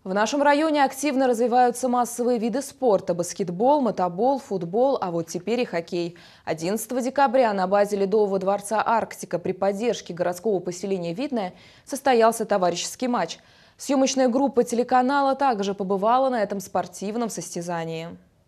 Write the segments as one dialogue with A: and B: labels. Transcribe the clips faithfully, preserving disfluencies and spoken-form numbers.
A: В нашем районе активно развиваются массовые виды спорта – баскетбол, мотобол, футбол, а вот теперь и хоккей. одиннадцатого декабря на базе Ледового дворца «Арктика» при поддержке городского поселения «Видное» состоялся товарищеский матч. Съемочная группа телеканала также побывала на этом спортивном состязании.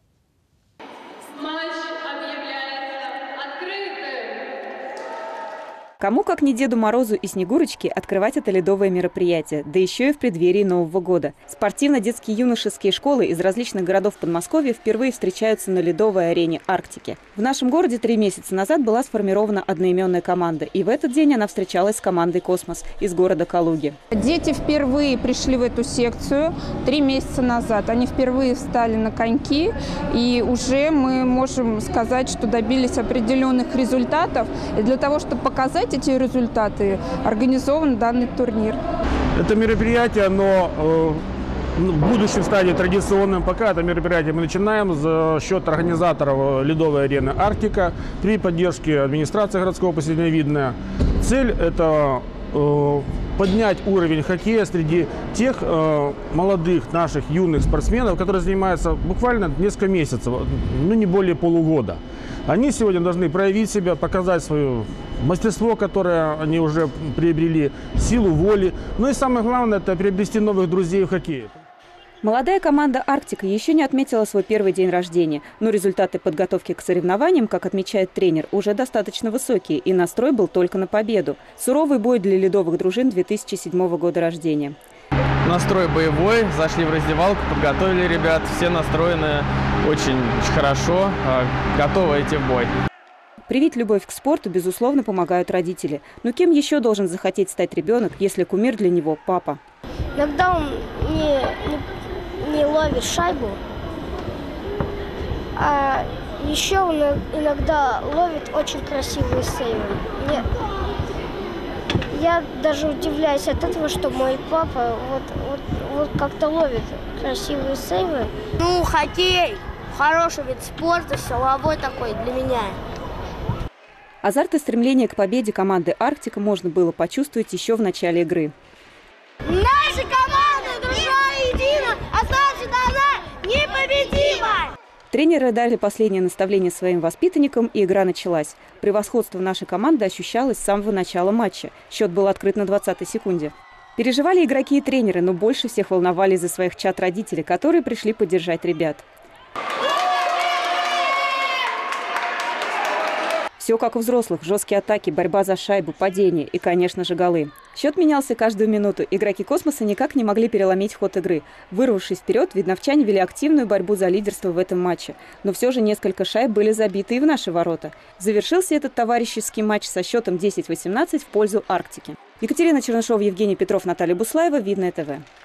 B: Кому, как не Деду Морозу и Снегурочке, открывать это ледовое мероприятие, да еще и в преддверии Нового года. Спортивно-детские юношеские школы из различных городов Подмосковья впервые встречаются на ледовой арене Арктики. В нашем городе три месяца назад была сформирована одноименная команда, и в этот день она встречалась с командой «Космос» из города Калуги.
C: Дети впервые пришли в эту секцию три месяца назад. Они впервые встали на коньки, и уже мы можем сказать, что добились определенных результатов. И для того, чтобы показать эти результаты, организован данный турнир.
D: Это мероприятие, оно э, в будущем станет традиционным. Пока это мероприятие мы начинаем за счет организаторов ледовой арены «Арктика» при поддержке администрации городского поселения «Видное». Цель – это э, поднять уровень хоккея среди тех э, молодых наших юных спортсменов, которые занимаются буквально несколько месяцев, ну не более полугода. Они сегодня должны проявить себя, показать свое мастерство, которое они уже приобрели, силу воли. Ну и самое главное – это приобрести новых друзей в хоккее.
B: Молодая команда «Арктика» еще не отметила свой первый день рождения, но результаты подготовки к соревнованиям, как отмечает тренер, уже достаточно высокие, и настрой был только на победу. Суровый бой для ледовых дружин две тысячи седьмого года рождения.
E: Настрой боевой, зашли в раздевалку, подготовили ребят, все настроены очень, очень хорошо, готовы идти в бой.
B: Привить любовь к спорту, безусловно, помогают родители. Но кем еще должен захотеть стать ребенок, если кумир для него – папа?
F: Иногда он не, не, не ловит шайбу, а еще он иногда ловит очень красивые сейвы. Мне, я даже удивляюсь от этого, что мой папа вот, вот, вот как-то ловит красивые сейвы.
G: Ну, хоккей – хороший вид спорта, силовой такой для меня.
B: Азарт и стремление к победе команды «Арктика» можно было почувствовать еще в начале игры.
G: Наша команда дружна едина, а значит она непобедима!
B: Тренеры дали последнее наставление своим воспитанникам, и игра началась. Превосходство нашей команды ощущалось с самого начала матча. Счет был открыт на двадцатой секунде. Переживали игроки и тренеры, но больше всех волновались за своих чад родители, которые пришли поддержать ребят. Все как у взрослых. Жесткие атаки, борьба за шайбу, падение и, конечно же, голы. Счет менялся каждую минуту. Игроки «Космоса» никак не могли переломить ход игры. Вырвавшись вперед, видновчане вели активную борьбу за лидерство в этом матче. Но все же несколько шайб были забиты и в наши ворота. Завершился этот товарищеский матч со счетом десять восемнадцать в пользу «Арктики». Екатерина Чернышова, Евгений Петров, Наталья Буслаева, Видное ТВ.